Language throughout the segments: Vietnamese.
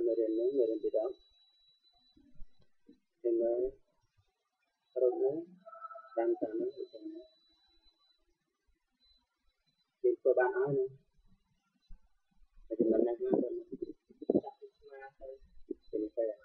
meron tidak. Dengan karena dan sana itu itu bahan jadi mana kan jadi saya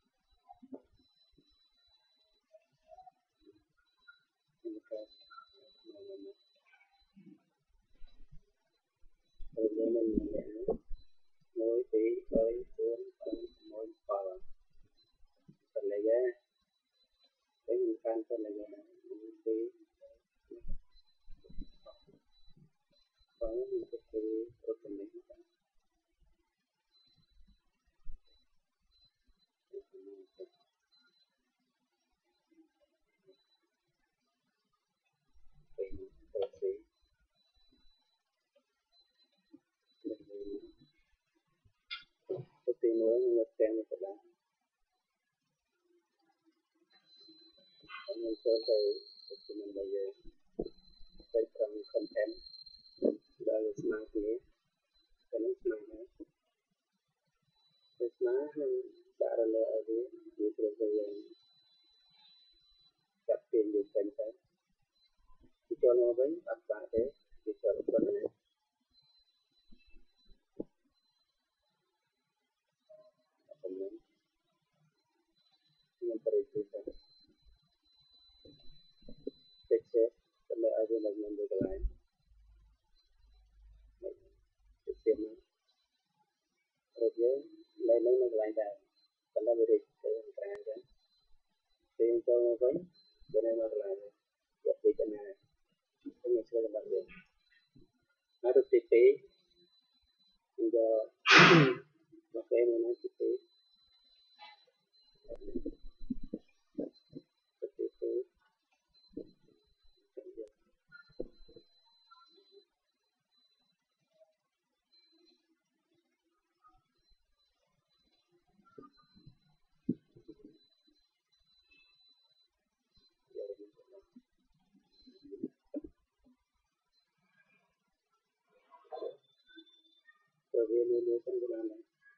kalau mình mỗi tí tới cuốn mỗi phần phần này ra để mình can phần này ra mỗi tí có một cái phần này thì mới ngược sang một cái đó mình cho thầy mình bây giờ cái trong content đó là smart này cái nó smart này cái smart nó đã là ở đây như tôi bây giờ chặt tiền được content thì cho nó với bắt bạn thế thì cho nó này yang berikutnya kecil sampai ada lagi yang lain kecilnya terus lain yang lain dah karena berikutnya kan yang tahu apa benar yang lain buat bikinnya ini sudah banyak ada tipe juga pakai mana tipe terus dia lulusan ke mana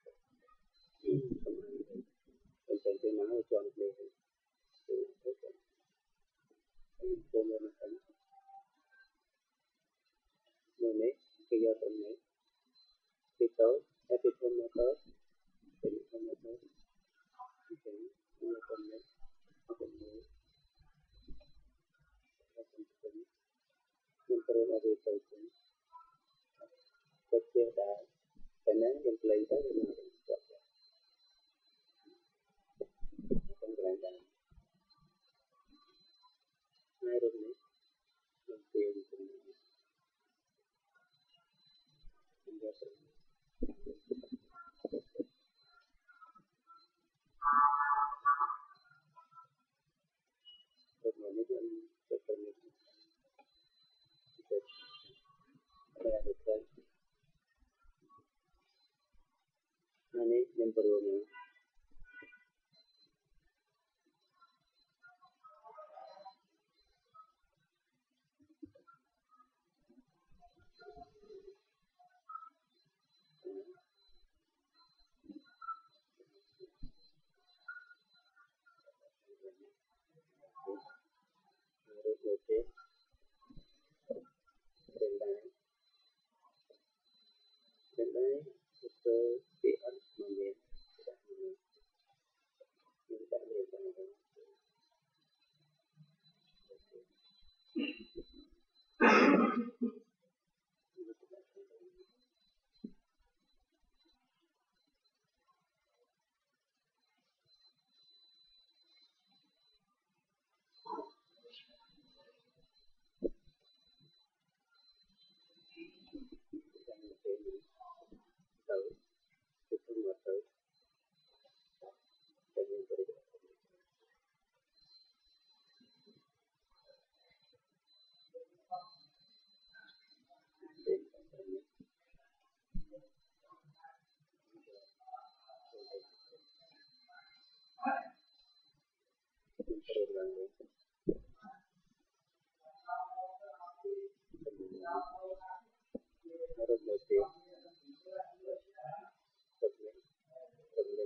penting mana tuan dia kemudian ini kegiatan ini kita attitude method attitude method ini method apa ini memperoleh dari itu kecil dah karena yang lain dah dengan penggelangan air ini nanti kemudian ini yang perlu harus oke rendai itu pihak mengenai tidak merencanakan tahu itu nggak tahu dan yang berikutnya harus motif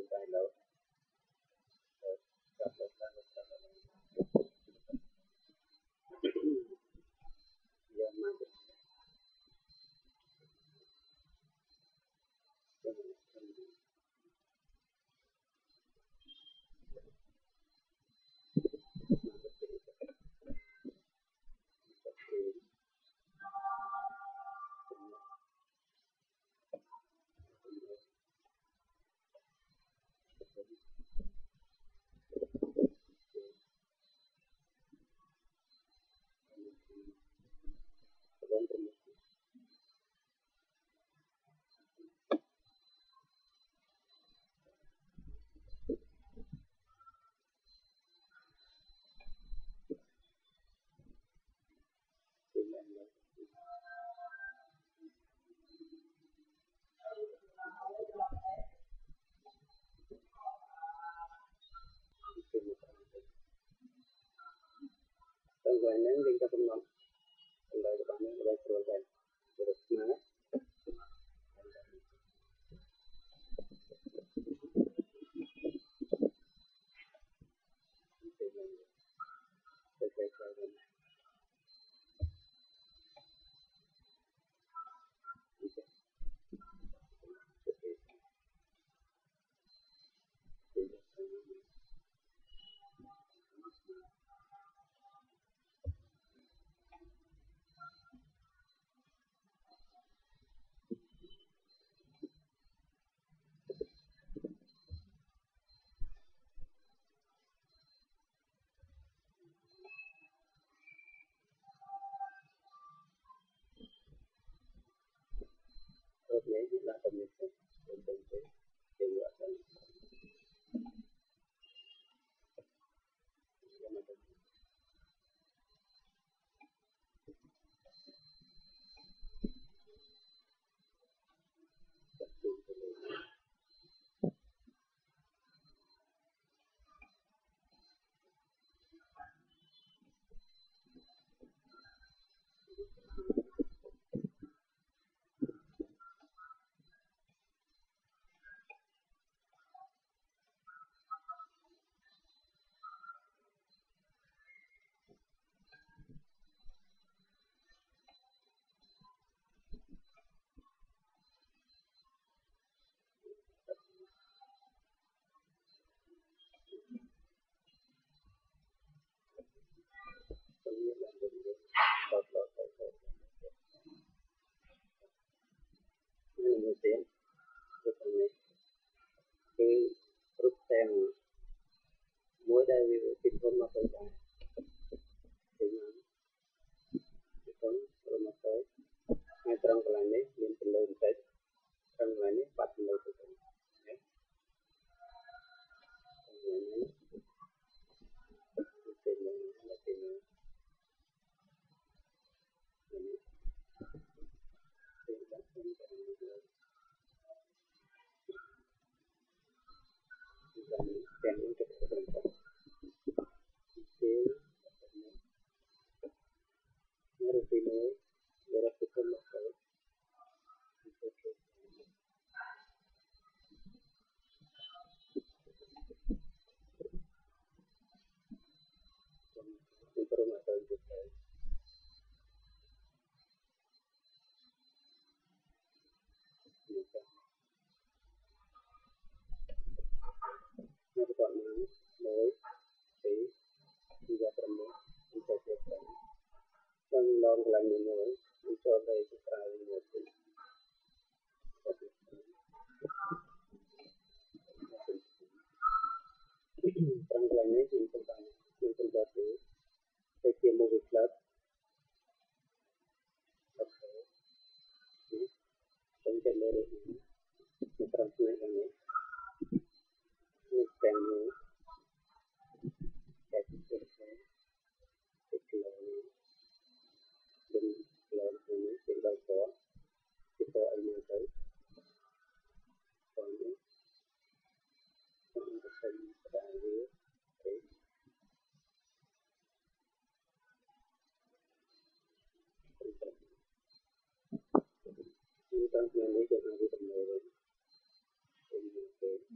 permission untuk dibuatkan yang ada kemudian bertanya ke grup yang mỗi đây tìm không mà tôi giải thì cũng rồi mà tới hai trong cái này nên tình lời tới trong cái này bắt lời từ từ trong cái này tìm là tìm tìm đặt trong cái này dan yang untuk berbentuk harus dimulai dilakukan lokal informasi juga nah pertama mulai dari tiga perlu mencatatkan dan long lain mulai mencoba sekali mungkin perangkalannya yang pertama yang kedua saya mau club trong trận đấu ini transfer ini yang dan lawan ini tinggal kita ini tahu soalnya untuk saya terakhir ini transfer ini jangan ditemui ini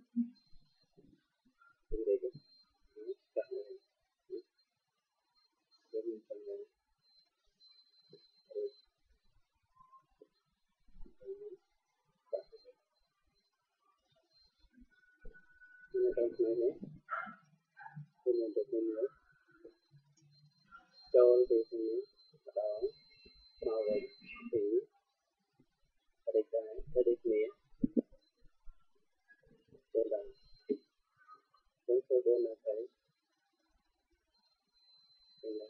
mereka karena jadi misalnya ini transfer ini punya dokumen cho di sini đó màu vàng thì ada ini dan yang kedua saya dengan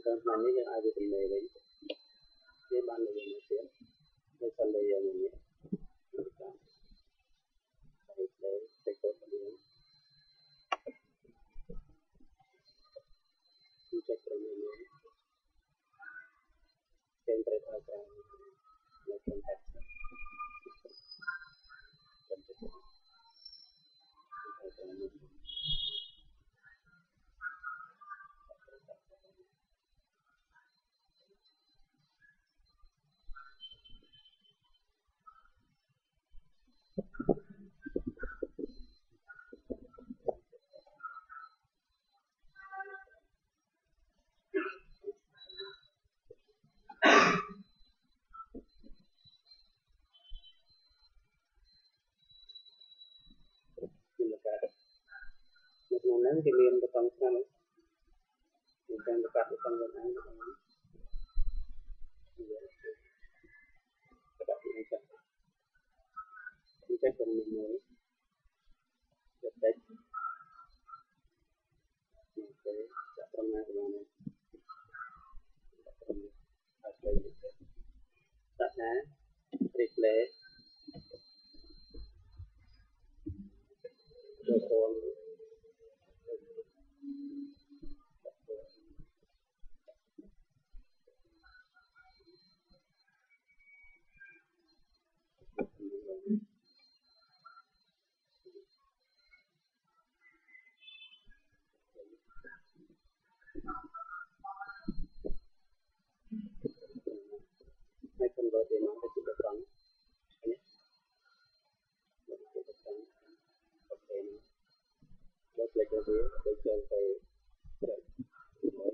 Còn mà nếu như ai bị tình này đấy, cái ban này nó sẽ cái phần này là nhẹ, cái cột này, cái cột này, cái entre thao cái nó không phải, nhưng mà cái nó nắng cái miền của trong sao, mình đang cắt cái trong bên ăn, cái đó mình chắc, mình chắc là mình mới, được đấy, cái trong này của mình, ở đây, đặt ná, replay, rồi còn hai phần vợ thì nó chỉ được trắng, ok nó, nó play cái gì, để chơi cái mới,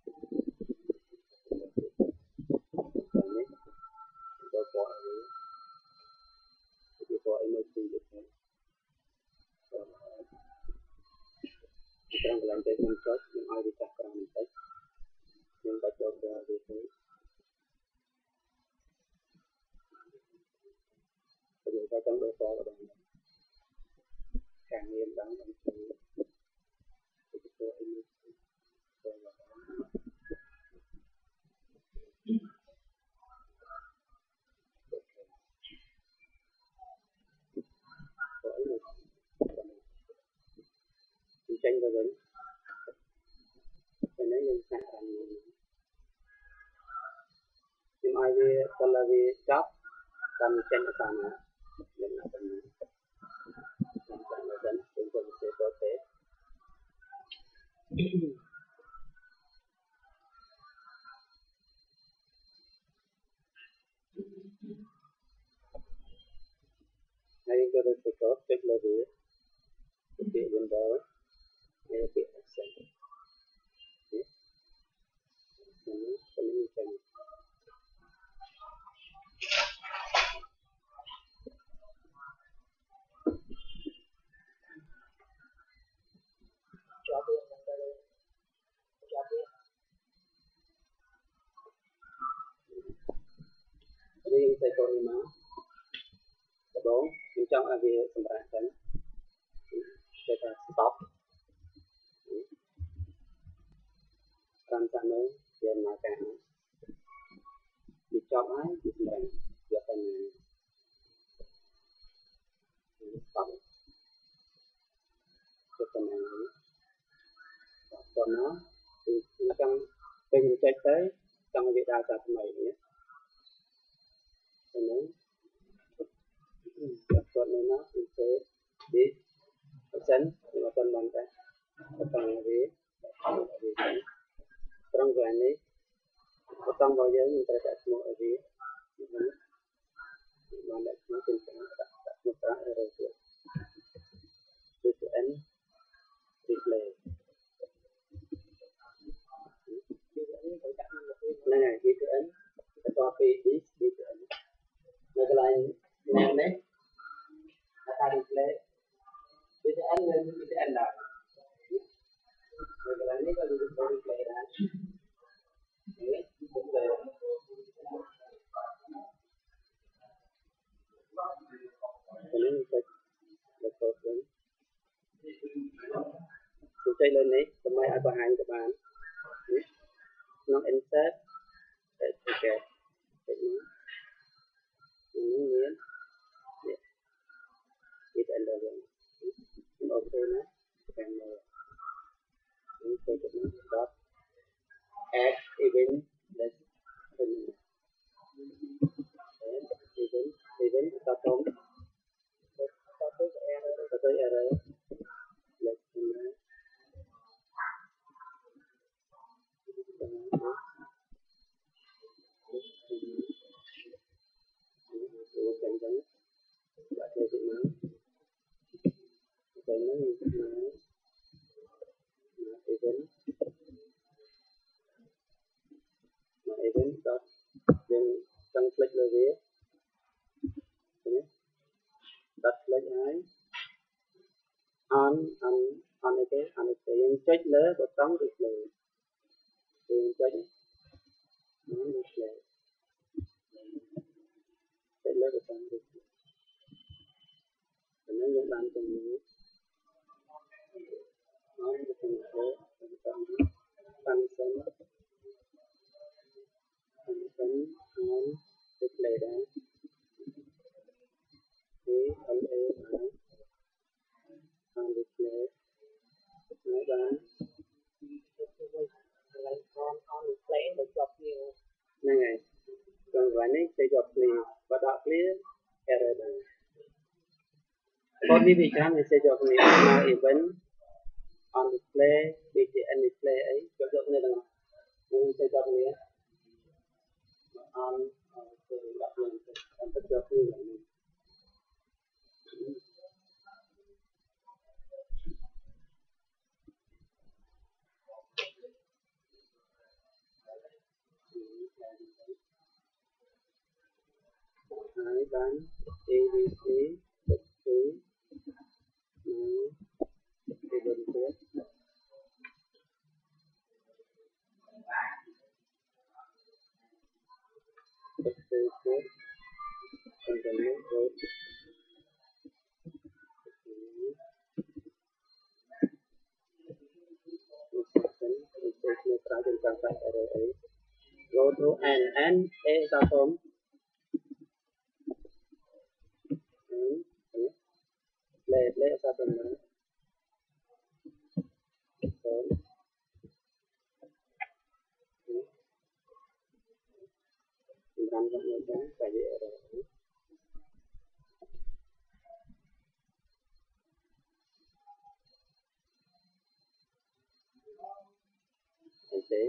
cái này, rồi có emoji được không? Sekarang lantai muncul yang ada di cakram lantai yang baca doa itu penyebutan doa kepada kami yang dalam itu ini tranh với vấn cái này những sản phẩm nhưng ai về kalau về job kami tranh ở sana yang akan dan untuk sesuatu hay cái đó sẽ có cách là gì cái window hay cái accent ini tranh ini yang saya tahu lima kedong yang trong avia sembarangan kita stop kan sana dia makan dicob ai di sembarang biasanya stop sebenarnya còn nó thì nó trong bên trái tới trong việc đào tạo mày nhé cho nên còn nó sẽ đi sân nhưng mà còn bằng cái còn là gì trong vài này trong bao giờ mình phải đặt một ở gì mà đặt nó tình trạng đặt một cái rồi thì anh display này di TN copy this di TN nah selain ini akan display di TN dan di TN dah nah selain ini kalau display dah ini display ini letak tôi chơi lên đấy tầm mai ai bảo hành các bạn nó dot add event let's event dot com tới error let's event dot then trong click lên phía đặt lên ai on cái check lỡ của tấm display thì check nó display check lỡ của tấm display nó những bạn trongนี้nóจะเป็นtấm function on display đó thì on display mấy bạn on display được chụp nhiều này này còn vậy này sẽ chụp nhiều và đọc clear error này còn đi vị trí này sẽ chụp nhiều mà event on display btn display ấy chụp này là mình sẽ chụp nhiều on đọc lên on chụp nhiều này hai bán abc thực phí thì bên phía thực phí phía còn cái nước rồi go to and a sao không play sao không nữa làm cho người ta phải dễ rồi thực tế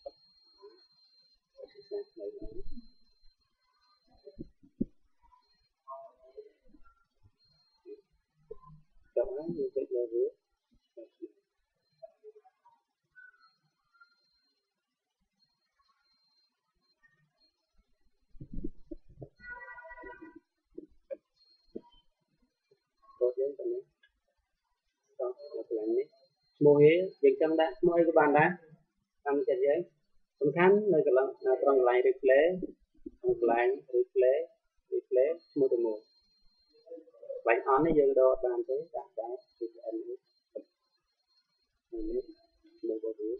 chọn như cái lô viết có tiếng cái này đó là cái này mô hế dừng trong đã mô hế của bạn đã làm cái gì ấyសំខាន់នៅកន្លែងត្រង់កន្លែង replay កន្លែង replay ឈ្មោះទៅមួយបាញ់ on នេះយើងដកបានទេដាក់តែ VPN នេះមួយទៅទៀត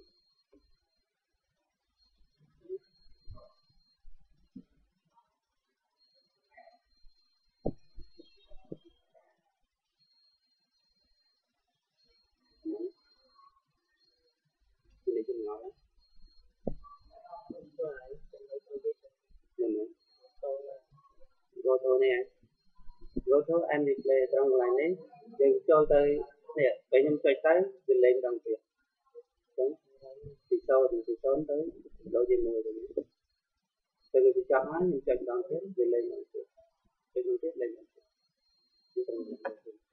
នេះចម្ងល់go to này go to and replay trong cái nàyយើងចូលទៅនេះពេលខ្ញុំចុចទៅវាលេងម្ដងទៀតអញ្ចឹងពី0ទៅដូចជាមួយទៅនេះទៅវាចប់ហើយខ្ញុំចុចម្ដងទៀតវាលេងម្ដងទៀតចុចម្ដងទៀតលេងម្ដងទៀតនេះត្រឹមតែ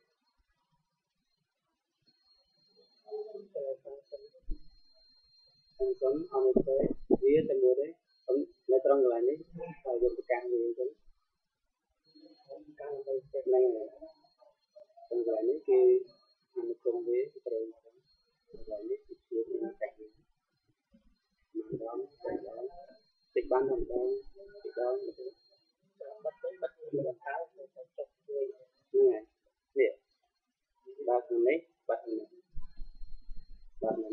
ខ្ញុំអនុទេវាតែមួយទេនៅត្រង់កន្លែងនេះហើយយើងប្រកាសវាអញ្ចឹងការទៅចិត្តហ្នឹងត្រង់កន្លែងនេះគឺអនុគមវាត្រូវកន្លែងនេះគឺមានតែម្ដងតិចបានម្ដងតិចដល់ទៅបាត់ទៅបាត់ទៅខោទៅចុកជួយនេះនេះបាត់នេះបាត់នេះបាត់នេះ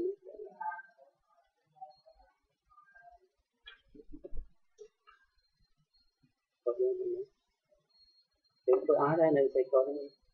có những cái tôi áo đây này phải có